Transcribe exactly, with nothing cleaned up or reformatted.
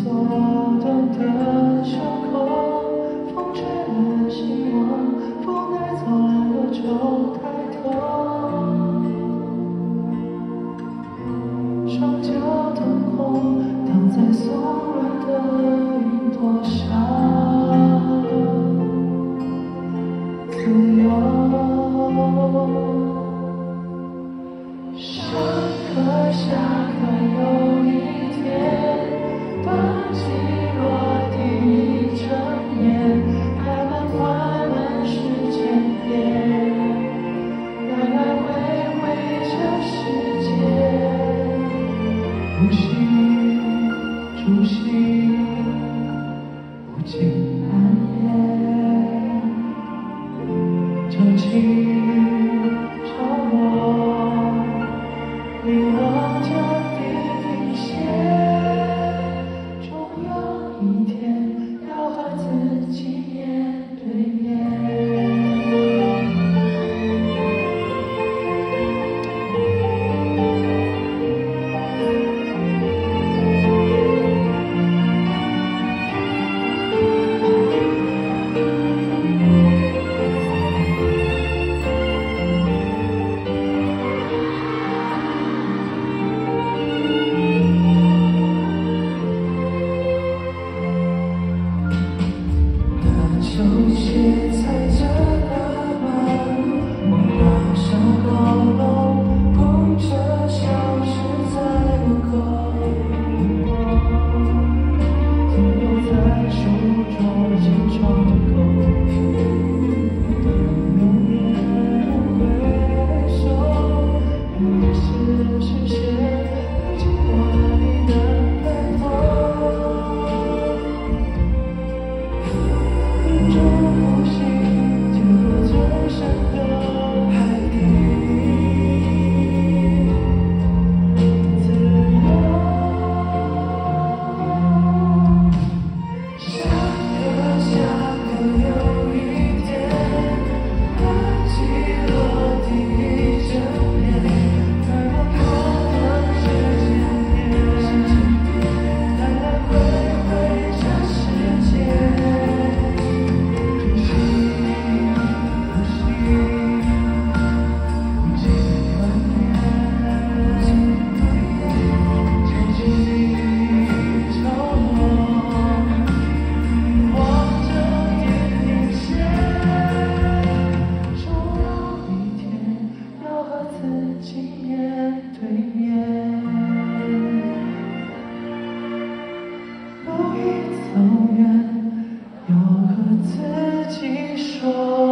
短的袖口，风吹了希望，风带走了忧愁，抬头，双脚腾空，躺在松软的云朵上，自由。上课下课有一天，冬季落地成年，开满花满世界变，来来回回这世界，呼吸出息，无尽蔓延，潮起潮落，遗忘着地平线，终有一天要和自己面对面。球鞋踩着大马路，梦爬上高楼，碰着消失在路口，停留在书桌前窗口，永远不回首，永远是视线已经过了你的背后。这呼吸，就和最深的海底，自由。下课下课有一天，冬季落地成年，开满花的世界变，来来回回这世界。路已走远，要和自己说。